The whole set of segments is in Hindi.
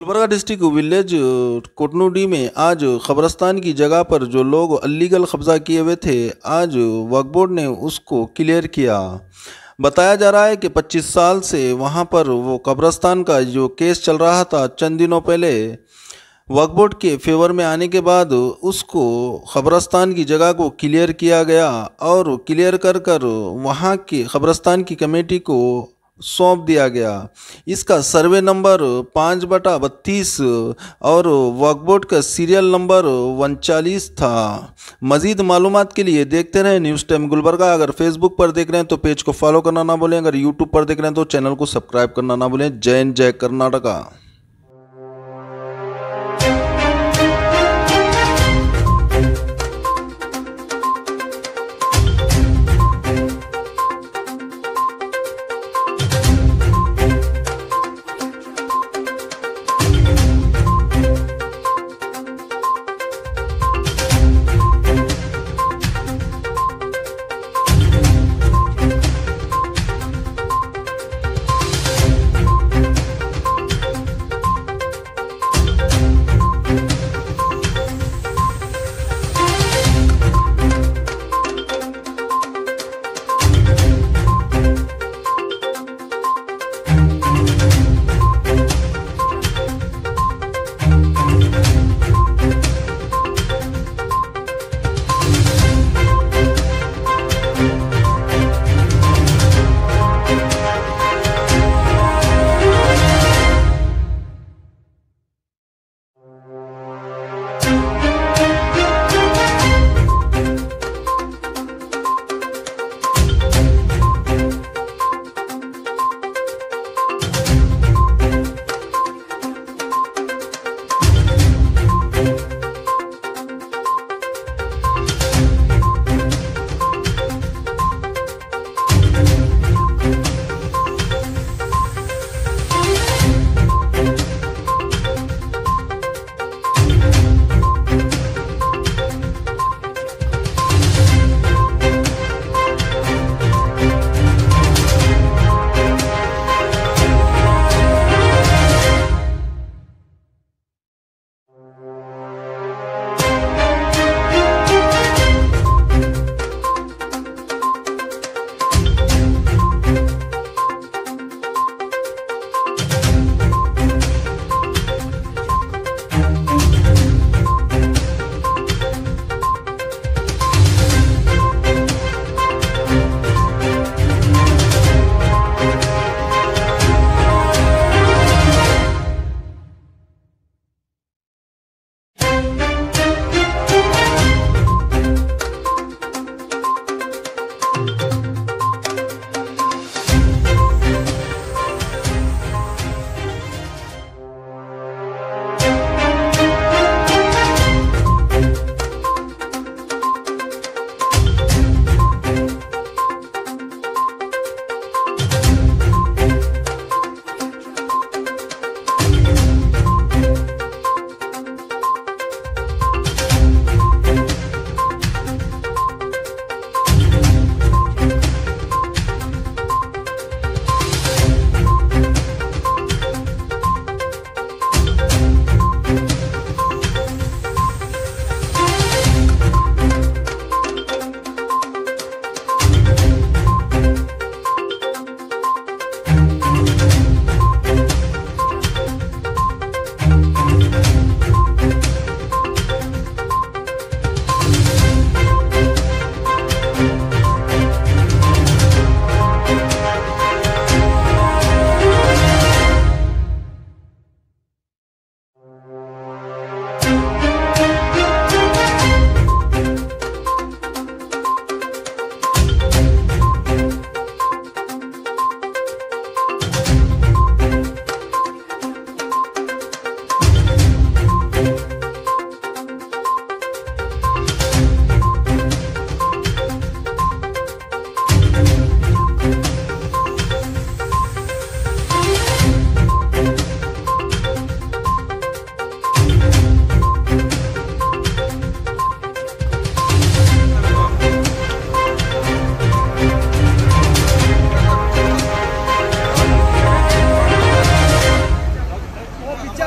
गुलबर्गा डिस्ट्रिक्ट विलेज कोटनुडी में आज कब्रस्तान की जगह पर जो लोग अलीगल कब्जा किए हुए थे, आज वक्फ बोर्ड ने उसको क्लियर किया। बताया जा रहा है कि 25 साल से वहां पर वो कब्रस्तान का जो केस चल रहा था, चंद दिनों पहले वक्फ बोर्ड के फेवर में आने के बाद उसको कब्रस्तान की जगह को क्लियर किया गया और क्लियर कर कर वहाँ की कब्रस्तान की कमेटी को सौंप दिया गया। इसका सर्वे नंबर 5/32 और वक्फ बोर्ड का सीरियल नंबर 39 था। मज़ीद मालूमात के लिए देखते रहें न्यूज़ टाइम गुलबर्गा। अगर फेसबुक पर देख रहे हैं तो पेज को फॉलो करना ना भूलें, अगर यूट्यूब पर देख रहे हैं तो चैनल को सब्सक्राइब करना ना भूलें। जय हिंद, जय कर्नाटका।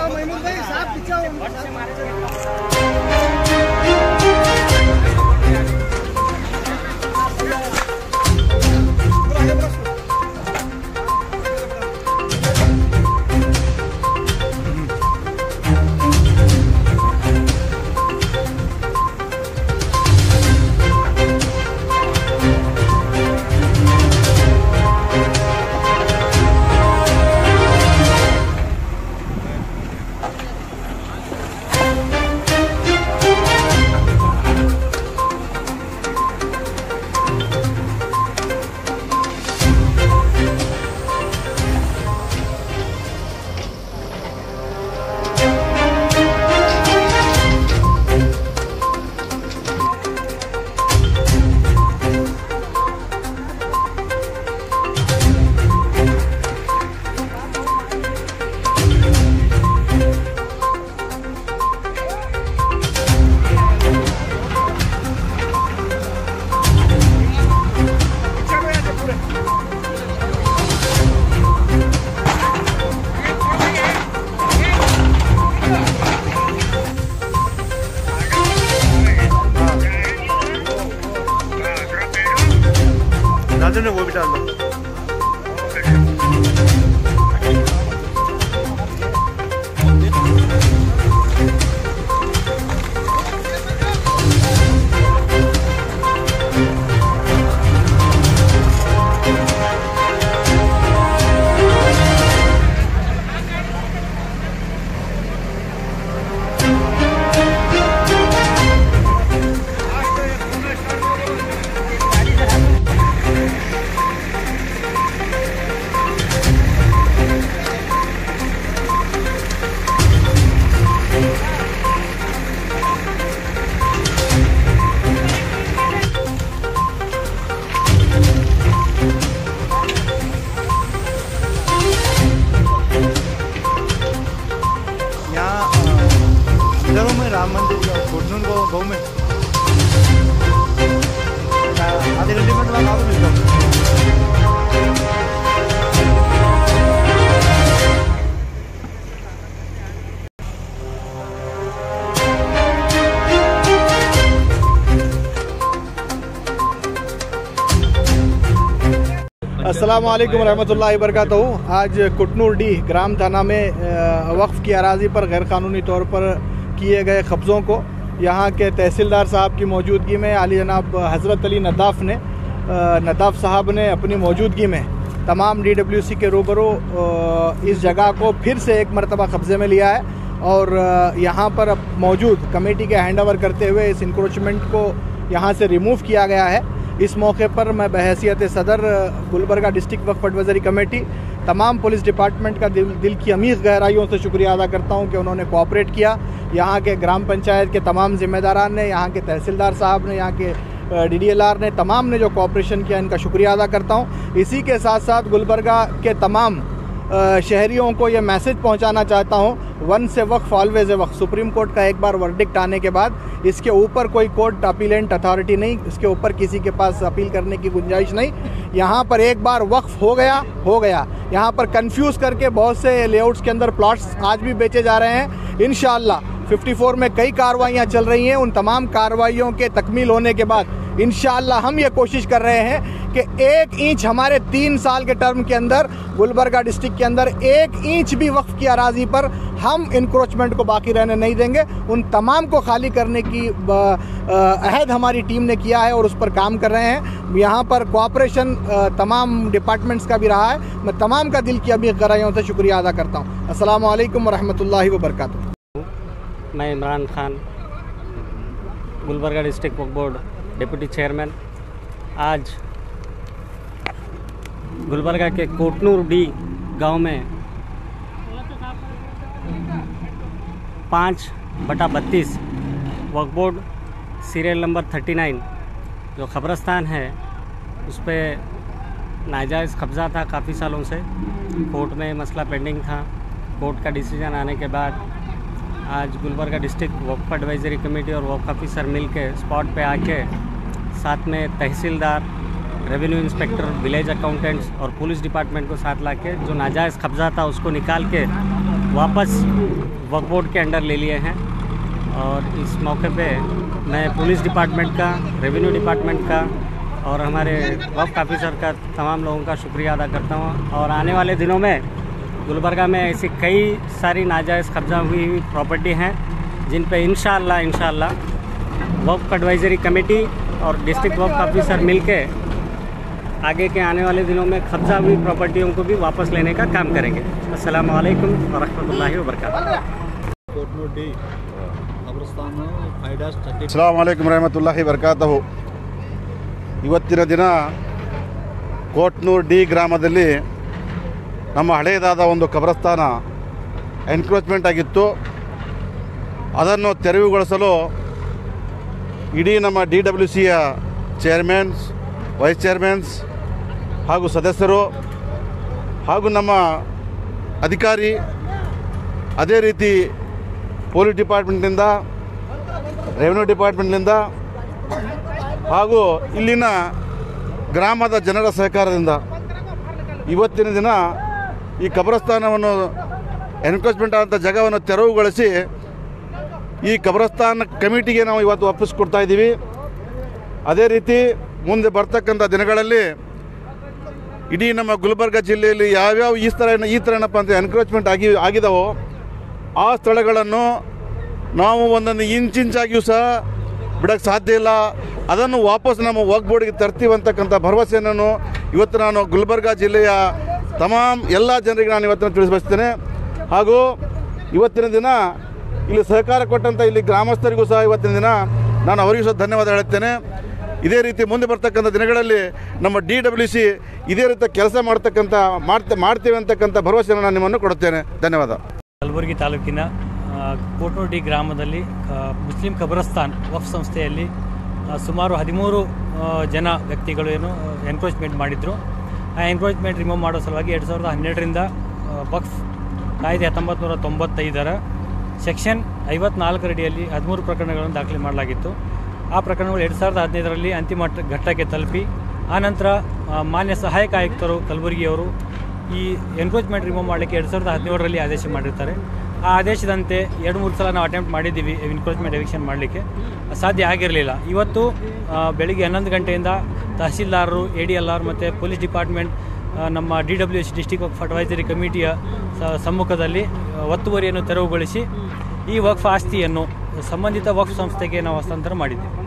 वो भी डाल दो। राम मंदिर कोटनूर को गाँव में आधे घंटे में तो आप मिलता हूँ। अस्सलाम वालेकुम रहमतुल्लाहि व बरकातहू। आज कुटनूर डी ग्राम थाना में वक्फ की अराज़ी पर गैरकानूनी तौर पर किए गए कब्ज़ों को यहाँ के तहसीलदार साहब की मौजूदगी में आली जनाब हज़रत अली नदाफ़ साहब ने अपनी मौजूदगी में तमाम DWC के रूबरू इस जगह को फिर से एक मरतबा कब्ज़े में लिया है और यहाँ पर अब मौजूद कमेटी के हैंड ओवर करते हुए इस इंक्रोचमेंट को यहाँ से रिमूव किया गया है। इस मौके पर मैं बहैसियत सदर गुलबर्गा डिस्ट्रिक्ट वक्फ एडवाइजरी कमेटी तमाम पुलिस डिपार्टमेंट का दिल की अमीर गहराइयों से शुक्रिया अदा करता हूं कि उन्होंने कोऑपरेट किया। यहाँ के ग्राम पंचायत के तमाम जिम्मेदारान ने, यहाँ के तहसीलदार साहब ने, यहाँ के DDLR ने, तमाम ने जो कोऑपरेशन किया, इनका शुक्रिया अदा करता हूँ। इसी के साथ साथ गुलबर्गा के तमाम शहरियों को ये मैसेज पहुंचाना चाहता हूं, वन से वक्फ ऑलवेज ए वक्फ। सुप्रीम कोर्ट का एक बार वर्डिक्ट आने के बाद इसके ऊपर कोई कोर्ट अपीलेंट अथॉरिटी नहीं, इसके ऊपर किसी के पास अपील करने की गुंजाइश नहीं। यहाँ पर एक बार वक्फ हो गया। यहाँ पर कंफ्यूज करके बहुत से लेआउट्स के अंदर प्लॉट्स आज भी बेचे जा रहे हैं। इंशाअल्लाह 54 में कई कार्रवाइयाँ चल रही हैं। उन तमाम कार्रवाइयों के तकमील होने के बाद इंशाअल्लाह हम ये कोशिश कर रहे हैं कि 1 इंच हमारे 3 साल के टर्म के अंदर गुलबर्गा डिस्ट्रिक्ट के अंदर 1 इंच भी वक्फ की अराज़ी पर हम इंक्रोचमेंट को बाकी रहने नहीं देंगे। उन तमाम को खाली करने की अहद हमारी टीम ने किया है और उस पर काम कर रहे हैं। यहाँ पर कोऑपरेशन तमाम डिपार्टमेंट्स का भी रहा है। मैं तमाम का दिल की अमीर गहराइयों से शुक्रिया अदा करता हूँ। अस्सलाम वालेकुम व रहमतुल्लाहि व बरकातहू। मैं इमरान खान, गुलबर्गा डिस्ट्रिक्ट वक्फ बोर्ड डिप्टी चेयरमैन। आज गुलबर्गा के कोटनूर डी गांव में 5/32 वक्फ बोर्ड सीरियल नंबर 39 जो ख़बरस्तान है उस पर नाजायज़ कब्ज़ा था काफ़ी सालों से। कोर्ट में मसला पेंडिंग था। कोर्ट का डिसीजन आने के बाद आज गुलबर्गा डिस्ट्रिक्ट वक्फ एडवाइजरी कमेटी और वक्फ ऑफिसर मिल के स्पॉट पे आके साथ में तहसीलदार, रेवेन्यू इंस्पेक्टर, विलेज अकाउंटेंट्स और पुलिस डिपार्टमेंट को साथ लाके जो नाजायज़ कब्ज़ा था उसको निकाल के वापस वक्फ बोर्ड के अंडर ले लिए हैं। और इस मौके पे मैं पुलिस डिपार्टमेंट का, रेवेन्यू डिपार्टमेंट का और हमारे वक्फ ऑफिसर का तमाम लोगों का शुक्रिया अदा करता हूँ। और आने वाले दिनों में गुलबर्गा में ऐसी कई सारी नाजायज़ कब्जा हुई प्रॉपर्टी हैं जिन पे इंशाअल्लाह वक्फ एडवाइजरी कमेटी और डिस्ट्रिक्ट वक्फ ऑफिसर मिलके आगे के आने वाले दिनों में कब्जा हुई प्रॉपर्टियों को भी वापस लेने का काम करेंगे। अस्सलाम वालेकुम व रहमतुल्लाहि व बरकातहू। अस्सलाम वालेकुम रहमतुल्लाहि ವಬರಕಾತಹು। ಇವತ್ತಿನ ದಿನ ಕೋಟ್ನೂರು ಡಿ ಗ್ರಾಮದಲ್ಲಿ ನಮ್ಮ ಹಳೆಯದಾದ ಒಂದು ಕಬ್ರಸ್ಥಾನ ಎನ್ಕ್ರೋಚ್ಮೆಂಟ್ ಆಗಿತ್ತು. ಅದನ್ನು ತೆರವುಗೊಳಿಸಲು ಇಡೀ ನಮ್ಮ DWCಯ ಚೇರ್ಮನ್ಸ್, ವೈಸ್ ಚೇರ್ಮನ್ಸ್ ಹಾಗೂ ಸದಸ್ಯರು ಹಾಗೂ ನಮ್ಮ ಅಧಿಕಾರಿ, ಅದೇ ರೀತಿ ಪೊಲೀಸ್ ಡಿಪಾರ್ಟ್ಮೆಂಟ್ನಿಂದ, ರೆವೆನ್ಯೂ ಡಿಪಾರ್ಟ್ಮೆಂಟ್ನಿಂದ ಹಾಗೂ ಇಲ್ಲಿನ ಗ್ರಾಮದ ಜನರ ಸಹಕಾರದಿಂದ ಇವತ್ತಿನ ದಿನ ಈ ಕಬ್ರಸ್ಥಾನವನ್ನು ಎನ್ಕ್ರೋಚ್ಮೆಂಟ್ ಆದಂಥ ಜಾಗವನ್ನು ತೆರವುಗೊಳಿಸಿ ಈ ಕಬ್ರಸ್ಥಾನ ಕಮಿಟಿಗೆ ನಾವು ಇವತ್ತು ಒಪ್ಪಿಸ್ಕೊಡ್ತಾ ಇದ್ದೀವಿ. ಅದೇ ರೀತಿ ಮುಂದೆ ಬರ್ತಕ್ಕಂಥ ದಿನಗಳಲ್ಲಿ ಇಡೀ ನಮ್ಮ ಗುಲ್ಬರ್ಗ ಜಿಲ್ಲೆಯಲ್ಲಿ ಯಾವ್ಯಾವ ಈ ಥರ ಏನಪ್ಪ ಅಂತ ಎನ್ಕ್ರೋಚ್ಮೆಂಟ್ ಆಗಿದಾವೋ ಆ ಸ್ಥಳಗಳನ್ನು ನಾವು ಒಂದೊಂದು ಇಂಚಾಗಿಯೂ ಸಹ ಬಿಡೋಕ್ಕೆ ಸಾಧ್ಯ ಇಲ್ಲ. ಅದನ್ನು ವಾಪಸ್ ನಮ್ಮ ವಕ್ಫ್ ಬೋರ್ಡ್ಗೆ ತರ್ತೀವಿ ಅಂತಕ್ಕಂಥ ಭರವಸೆಯನ್ನು ಇವತ್ತು ನಾನು ಗುಲ್ಬರ್ಗ ಜಿಲ್ಲೆಯ ಎಲ್ಲ ಜನರಿಗೆ ನಾನು ಇವತ್ತಿನ ತಿಳಿಸ್ಬಯಸ್ತೇನೆ. ಹಾಗೂ ಇವತ್ತಿನ ದಿನ ಇಲ್ಲಿ ಸಹಕಾರ ಕೊಟ್ಟಂಥ ಇಲ್ಲಿ ಗ್ರಾಮಸ್ಥರಿಗೂ ಸಹ ಇವತ್ತಿನ ದಿನ ನಾನು ಅವರಿಗೂ ಸಹ ಧನ್ಯವಾದ ಹೇಳುತ್ತೇನೆ. ಇದೇ ರೀತಿ ಮುಂದೆ ಬರ್ತಕ್ಕಂಥ ದಿನಗಳಲ್ಲಿ ನಮ್ಮ DWC ಇದೇ ರೀತಿ ಕೆಲಸ ಮಾಡ್ತೇವೆ ಅಂತಕ್ಕಂಥ ಭರವಸೆಯನ್ನು ನಾನು ನಿಮ್ಮನ್ನು ಕೊಡುತ್ತೇನೆ. ಧನ್ಯವಾದ. ಕಲಬುರಗಿ ತಾಲೂಕಿನ ಕೋಟ್ನೂರು ಡಿ ಗ್ರಾಮದಲ್ಲಿ ಮುಸ್ಲಿಂ ಖಬರಸ್ತಾನ್ ವಕ್ಫ್ ಸಂಸ್ಥೆಯಲ್ಲಿ ಸುಮಾರು 13 ಜನ ವ್ಯಕ್ತಿಗಳು ಎನ್ಕ್ರೋಚ್ಮೆಂಟ್ ಮಾಡಿದ್ರು. ಆ ಎನ್ಕ್ರೋಚ್ಮೆಂಟ್ ರಿಮೂವ್ ಮಾಡೋ ಸಲುವಾಗಿ 2012ರಿಂದ ವಕ್ಫ್ ಕಾಯ್ದೆ 1995ರ ಸೆಕ್ಷನ್ 54 ಅಡಿಯಲ್ಲಿ 13 ಪ್ರಕರಣಗಳನ್ನು ದಾಖಲೆ ಮಾಡಲಾಗಿತ್ತು. ಆ ಪ್ರಕರಣಗಳು 2015ರಲ್ಲಿ ಅಂತಿಮ ಘಟ್ಟಕ್ಕೆ ತಲುಪಿ ಆನಂತರ ಮಾನ್ಯ ಸಹಾಯಕ ಆಯುಕ್ತರು ಕಲಬುರಗಿಯವರು ಈ ಎನ್ಕ್ರೋಚ್ಮೆಂಟ್ ರಿಮೂವ್ ಮಾಡಲಿಕ್ಕೆ 2017ರಲ್ಲಿ ಆದೇಶ ಮಾಡಿರ್ತಾರೆ. ಆ ಆದೇಶದಂತೆ 2-3 ಸಲ ನಾವು ಅಟೆಂಪ್ಟ್ ಮಾಡಿದ್ದೀವಿ ಎನ್ಕ್ರೋಚ್ಮೆಂಟ್ ಎವಿಕ್ಷನ್ ಮಾಡಲಿಕ್ಕೆ, ಸಾಧ್ಯ ಆಗಿರಲಿಲ್ಲ. ಇವತ್ತು ಬೆಳಿಗ್ಗೆ 11 ಗಂಟೆಯಿಂದ ತಹಸೀಲ್ದಾರರು, ADLR ಮತ್ತು ಪೊಲೀಸ್ ಡಿಪಾರ್ಟ್ಮೆಂಟ್ ನಮ್ಮ DWC ಡಿಸ್ಟ್ರಿಕ್ಟ್ ವಕ್ಫ್ ಅಡ್ವೈಸರಿ ಕಮಿಟಿಯ ಸಮ್ಮುಖದಲ್ಲಿ ಒತ್ತುವರಿಯನ್ನು ತೆರವುಗೊಳಿಸಿ ಈ ವಕ್ಫ್ ಆಸ್ತಿಯನ್ನು ಸಂಬಂಧಿತ ವಕ್ಫ್ ಸಂಸ್ಥೆಗೆ ನಾವು ಹಸ್ತಾಂತರ ಮಾಡಿದ್ದೇವೆ.